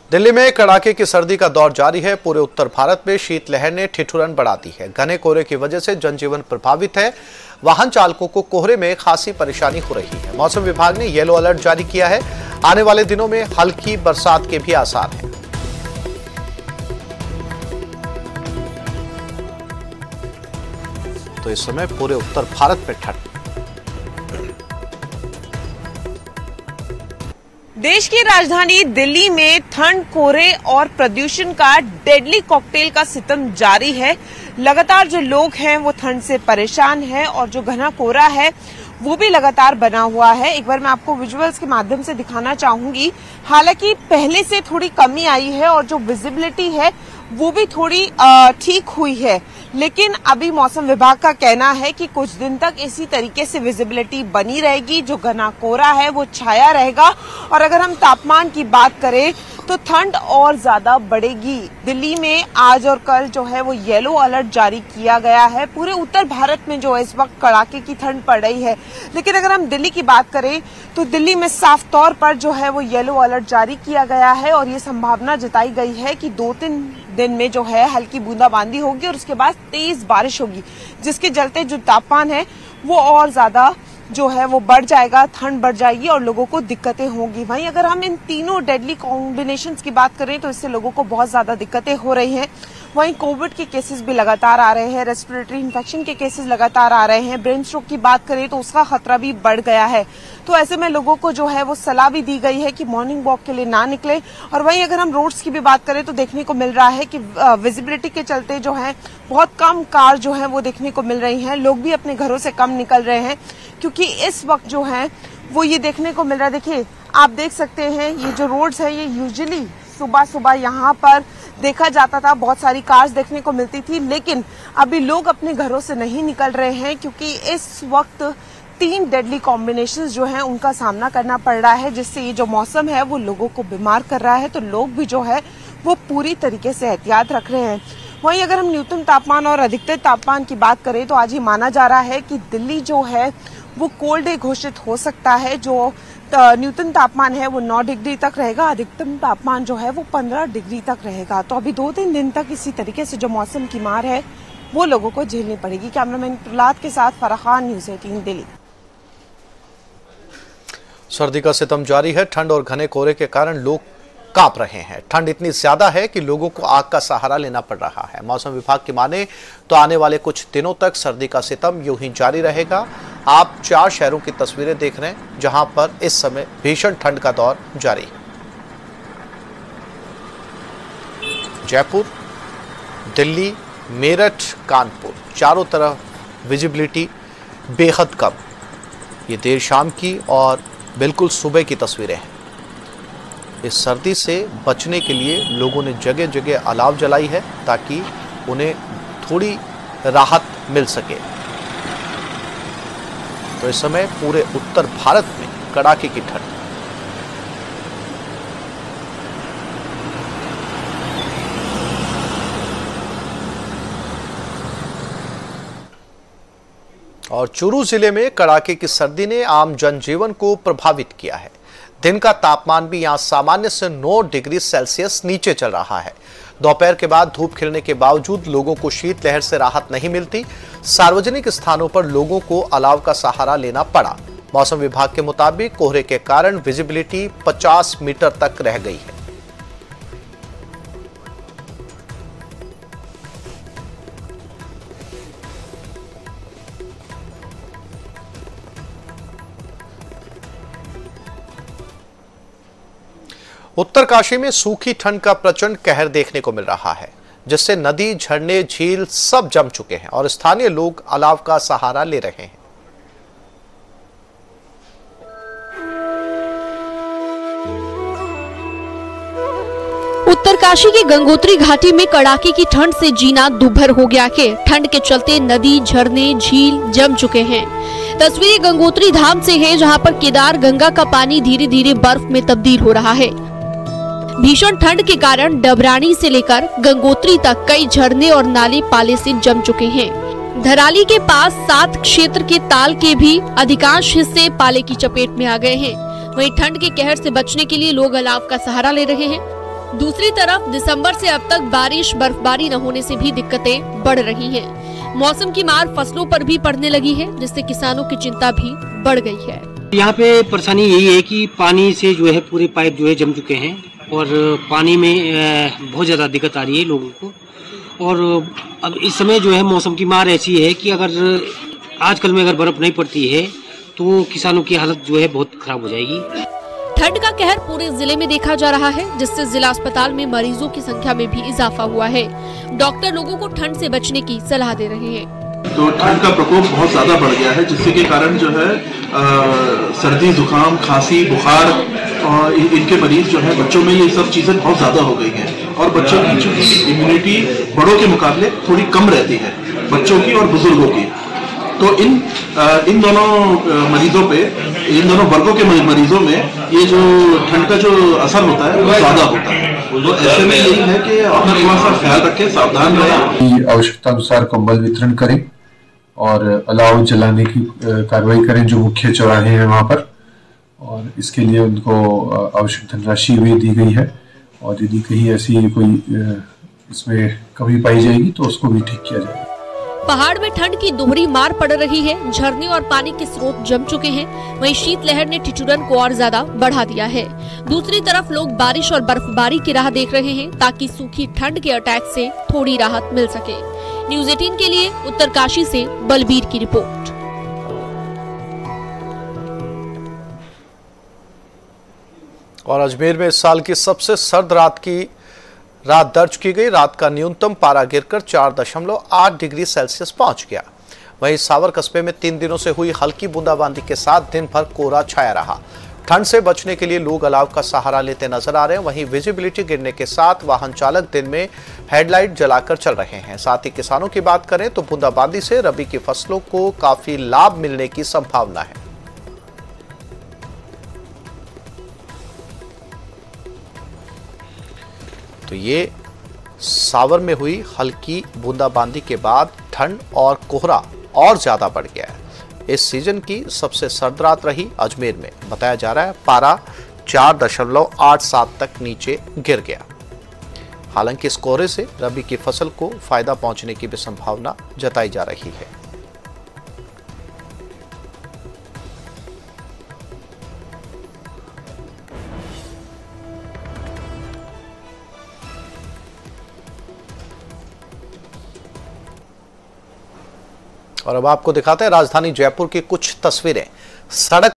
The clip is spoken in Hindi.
दिल्ली में कड़ाके की सर्दी का दौर जारी है। पूरे उत्तर भारत में शीतलहर ने ठिठुरन बढ़ा दी है। घने कोहरे की वजह से जनजीवन प्रभावित है। वाहन चालकों को कोहरे में खासी परेशानी हो रही है। मौसम विभाग ने येलो अलर्ट जारी किया है। आने वाले दिनों में हल्की बरसात के भी आसार हैं। तो इस समय पूरे उत्तर भारत में ठंड। देश की राजधानी दिल्ली में ठंड, कोहरे और प्रदूषण का डेडली कॉकटेल का सितम जारी है। लगातार जो लोग हैं वो ठंड से परेशान हैं और जो घना कोहरा है वो भी लगातार बना हुआ है। एक बार मैं आपको विजुअल्स के माध्यम से दिखाना चाहूंगी। हालांकि पहले से थोड़ी कमी आई है और जो विजिबिलिटी है वो भी थोड़ी ठीक हुई है, लेकिन अभी मौसम विभाग का कहना है कि कुछ दिन तक इसी तरीके से विजिबिलिटी बनी रहेगी। जो घना कोहरा है वो छाया रहेगा और अगर हम तापमान की बात करें तो ठंड और ज्यादा बढ़ेगी। दिल्ली में आज और कल जो है वो येलो अलर्ट जारी किया गया है। पूरे उत्तर भारत में जो इस वक्त कड़ाके की ठंड पड़ रही है, लेकिन अगर हम दिल्ली की बात करें तो दिल्ली में साफ तौर पर जो है वो येलो अलर्ट जारी किया गया है और ये संभावना जताई गई है कि 2-3 दिन में जो है हल्की बूंदाबांदी होगी और उसके बाद तेज बारिश होगी, जिसके चलते जो तापमान है वो और ज्यादा जो है वो बढ़ जाएगा, ठंड बढ़ जाएगी और लोगों को दिक्कतें होंगी। वहीं अगर हम इन तीनों डेडली कॉम्बिनेशंस की बात करें तो इससे लोगों को बहुत ज्यादा दिक्कतें हो रही हैं। वहीं कोविड के केसेस भी लगातार आ रहे हैं, रेस्पिरेटरी इन्फेक्शन के केसेस लगातार आ रहे हैं, ब्रेन स्ट्रोक की बात करें तो उसका खतरा भी बढ़ गया है। तो ऐसे में लोगों को जो है वो सलाह भी दी गई है कि मॉर्निंग वॉक के लिए ना निकले। और वहीं अगर हम रोड्स की भी बात करें तो देखने को मिल रहा है कि विजिबिलिटी के चलते जो है बहुत कम कार जो है वो देखने को मिल रही हैं। लोग भी अपने घरों से कम निकल रहे हैं क्योंकि इस वक्त जो है वो ये देखने को मिल रहा है। देखिए, आप देख सकते हैं ये जो रोड्स है ये यूजुअली सुबह सुबह यहाँ पर देखा जाता था, बहुत सारी कार्स देखने को मिलती थी, लेकिन अभी लोग अपने घरों से नहीं निकल रहे हैं क्योंकि इस वक्त 3 डेडली कॉम्बिनेशंस जो हैं उनका सामना करना पड़ रहा है, जिससे ये जो मौसम है वो लोगों को बीमार कर रहा है। तो लोग भी जो है वो पूरी तरीके से एहतियात रख रहे हैं। वहीं अगर हम न्यूनतम तापमान और अधिकतम तापमान की बात करें तो आज ये माना जा रहा है कि दिल्ली जो है वो कोल्ड डे घोषित हो सकता है। जो न्यूनतम तापमान है वो 9 डिग्री तक रहेगा, अधिकतम तापमान जो है वो 15 डिग्री तक रहेगा। तो अभी 2-3 दिन तक इसी तरीके से जो मौसम की मार है वो लोगों को झेलनी पड़ेगी। कैमरामैन प्रहलाद के साथ फराह खान, न्यूज़ 18 दिल्ली। सर्दी का सितम जारी है। ठंड और घने कोहरे के कारण लोग कांप रहे हैं। ठंड इतनी ज्यादा है कि लोगों को आग का सहारा लेना पड़ रहा है। मौसम विभाग की माने तो आने वाले कुछ दिनों तक सर्दी का सितम यूं ही जारी रहेगा। आप 4 शहरों की तस्वीरें देख रहे हैं जहां पर इस समय भीषण ठंड का दौर जारी है। जयपुर, दिल्ली, मेरठ, कानपुर, चारों तरफ विजिबिलिटी बेहद कम। ये देर शाम की और बिल्कुल सुबह की तस्वीरें हैं। इस सर्दी से बचने के लिए लोगों ने जगह जगह अलाव जलाई है ताकि उन्हें थोड़ी राहत मिल सके। तो इस समय पूरे उत्तर भारत में कड़ाके की ठंड। और चूरू जिले में कड़ाके की सर्दी ने आम जनजीवन को प्रभावित किया है। दिन का तापमान भी यहां सामान्य से 9 डिग्री सेल्सियस नीचे चल रहा है। दोपहर के बाद धूप खिलने के बावजूद लोगों को शीतलहर से राहत नहीं मिलती। सार्वजनिक स्थानों पर लोगों को अलाव का सहारा लेना पड़ा। मौसम विभाग के मुताबिक कोहरे के कारण विजिबिलिटी 50 मीटर तक रह गई है। उत्तरकाशी में सूखी ठंड का प्रचंड कहर देखने को मिल रहा है, जिससे नदी, झरने, झील सब जम चुके हैं और स्थानीय लोग अलाव का सहारा ले रहे हैं। उत्तरकाशी की गंगोत्री घाटी में कड़ाके की ठंड से जीना दुभर हो गया है। ठंड के चलते नदी, झरने, झील जम चुके हैं। तस्वीरें गंगोत्री धाम से है, जहां पर केदार गंगा का पानी धीरे धीरे बर्फ में तब्दील हो रहा है। भीषण ठंड के कारण डबरानी से लेकर गंगोत्री तक कई झरने और नाले पाले से जम चुके हैं। धराली के पास 7 क्षेत्र के ताल के भी अधिकांश हिस्से पाले की चपेट में आ गए हैं। वहीं ठंड के कहर से बचने के लिए लोग अलाव का सहारा ले रहे हैं। दूसरी तरफ दिसंबर से अब तक बारिश बर्फबारी न होने से भी दिक्कतें बढ़ रही हैं। मौसम की मार फसलों पर भी पड़ने लगी है, जिससे किसानों की चिंता भी बढ़ गई है। यहाँ पे परेशानी यही है कि पानी से जो है पूरे पाइप जो है जम चुके हैं और पानी में बहुत ज़्यादा दिक्कत आ रही है लोगों को। और अब इस समय जो है मौसम की मार ऐसी है कि अगर आजकल में अगर बर्फ नहीं पड़ती है तो किसानों की हालत जो है बहुत खराब हो जाएगी। ठंड का कहर पूरे जिले में देखा जा रहा है, जिससे जिला अस्पताल में मरीजों की संख्या में भी इजाफा हुआ है। डॉक्टर लोगों को ठंड से बचने की सलाह दे रहे हैं। तो ठंड का प्रकोप बहुत ज्यादा बढ़ गया है, जिससे के कारण जो है सर्दी, जुकाम, खांसी, बुखार और इनके मरीज जो है बच्चों में ये सब चीजें बहुत ज्यादा हो गई हैं। और बच्चों की चूंकि इम्यूनिटी बड़ों के मुकाबले थोड़ी कम रहती है, बच्चों की और बुजुर्गों की। तो इन दोनों मरीजों पे, इन दोनों वर्गों के मरीजों में ये जो ठंड का जो असर होता है वो ज्यादा होता है। तो ऐसे में यही है कि अपना थोड़ा सा ख्याल रखें, सावधान रहें। आवश्यकता अनुसार कंबल वितरण करें और अलाव जलाने की कार्रवाई करें जो मुख्य चौराहे हैं वहाँ पर। और इसके लिए उनको आवश्यक धनराशि भी दी गई है और यदि कहीं ऐसी कोई इसमें कमी पाई जाएगी तो उसको भी ठीक किया जाएगा। पहाड़ में ठंड की दोहरी मार पड़ रही है। झरने और पानी के स्रोत जम चुके हैं। वहीं शीतलहर ने ठिठुरन को और ज्यादा बढ़ा दिया है। दूसरी तरफ लोग बारिश और बर्फबारी की राह देख रहे हैं, ताकि सूखी ठंड के अटैक से थोड़ी राहत मिल सके। न्यूज़ 18 के लिए उत्तरकाशी से बलबीर की रिपोर्ट। और अजमेर में इस साल की सबसे सर्द रात दर्ज की गई। रात का न्यूनतम पारा गिरकर 4.8 डिग्री सेल्सियस पहुंच गया। वहीं सावर कस्बे में 3 दिनों से हुई हल्की बूंदाबांदी के साथ दिन भर कोहरा छाया रहा। ठंड से बचने के लिए लोग अलाव का सहारा लेते नजर आ रहे हैं। वहीं विजिबिलिटी गिरने के साथ वाहन चालक दिन में हेडलाइट जलाकर चल रहे हैं। साथ ही किसानों की बात करें तो बूंदाबांदी से रबी की फसलों को काफी लाभ मिलने की संभावना है। तो ये सावर में हुई हल्की बूंदाबांदी के बाद ठंड और कोहरा और ज्यादा बढ़ गया है। इस सीजन की सबसे सर्द रात रही अजमेर में। बताया जा रहा है पारा 4.87 तक नीचे गिर गया। हालांकि इस कोहरे से रबी की फसल को फायदा पहुंचने की भी संभावना जताई जा रही है। और अब आपको दिखाते हैं राजधानी जयपुर की कुछ तस्वीरें। सड़क